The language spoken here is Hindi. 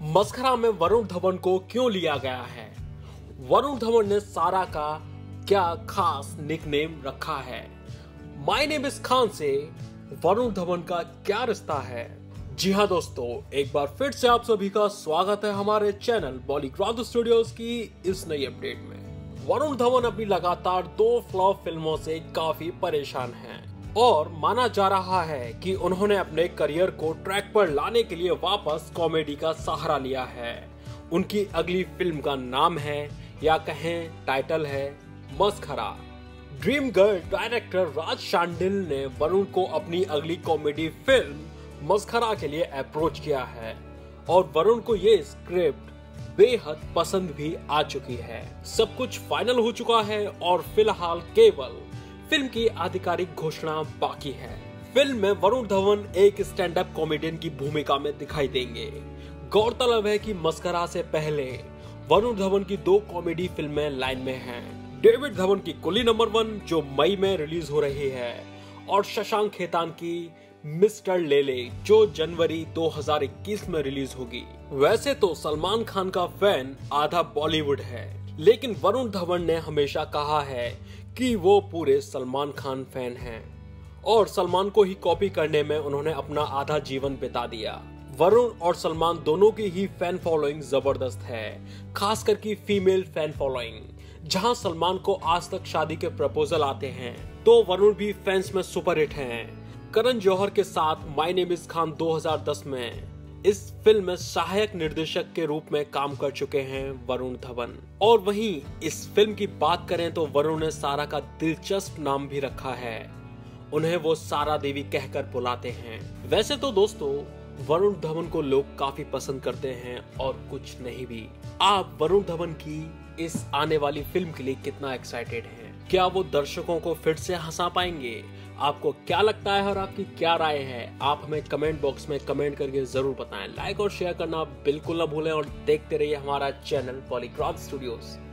मस्खरा में वरुण धवन को क्यों लिया गया है? वरुण धवन ने सारा का क्या खास निकनेम रखा है? माय नेम इज खान से वरुण धवन का क्या रिश्ता है? जी हाँ दोस्तों, एक बार फिर से आप सभी का स्वागत है हमारे चैनल बॉलीवुड स्टूडियोज की इस नई अपडेट में। वरुण धवन अपनी लगातार 2 फ्लॉप फिल्मों से काफी परेशान हैं और माना जा रहा है कि उन्होंने अपने करियर को ट्रैक पर लाने के लिए वापस कॉमेडी का सहारा लिया है। उनकी अगली फिल्म का नाम है या कहें टाइटल है मस्खरा। Dream Girl director Raj Shandilya ने वरुण को अपनी अगली कॉमेडी फिल्म मस्खरा के लिए अप्रोच किया है और वरुण को ये स्क्रिप्ट बेहद पसंद भी आ चुकी है। सब कुछ फाइनल हो चुका है और फिलहाल केवल फिल्म की आधिकारिक घोषणा बाकी है। फिल्म में वरुण धवन एक स्टैंड अप कॉमेडियन की भूमिका में दिखाई देंगे। गौरतलब है कि मस्खरा से पहले वरुण धवन की 2 कॉमेडी फिल्में लाइन में हैं। डेविड धवन की कुली नंबर 1 जो मई में रिलीज हो रही है और शशांक खेतान की मिस्टर लेले जो जनवरी 2021 में रिलीज होगी। वैसे तो सलमान खान का फैन आधा बॉलीवुड है, लेकिन वरुण धवन ने हमेशा कहा है कि वो पूरे सलमान खान फैन हैं और सलमान को ही कॉपी करने में उन्होंने अपना आधा जीवन बिता दिया। वरुण और सलमान दोनों की ही फैन फॉलोइंग जबरदस्त है, खासकर की फीमेल फैन फॉलोइंग। जहां सलमान को आज तक शादी के प्रपोजल आते हैं तो वरुण भी फैंस में सुपर हिट हैं। करण जौहर के साथ माय नेम इज खान 2010 में इस फिल्म में सहायक निर्देशक के रूप में काम कर चुके हैं वरुण धवन। और वहीं इस फिल्म की बात करें तो वरुण ने सारा का दिलचस्प नाम भी रखा है। उन्हें वो सारा देवी कहकर बुलाते हैं। वैसे तो दोस्तों वरुण धवन को लोग काफी पसंद करते हैं और कुछ नहीं भी। आप वरुण धवन की इस आने वाली फिल्म के लिए कितना एक्साइटेड हैं? क्या वो दर्शकों को फिर से हंसा पाएंगे? आपको क्या लगता है और आपकी क्या राय है? आप हमें कमेंट बॉक्स में कमेंट करके जरूर बताएं। लाइक और शेयर करना बिल्कुल ना भूलें और देखते रहिए हमारा चैनल बॉलीवुड स्टूडियोज।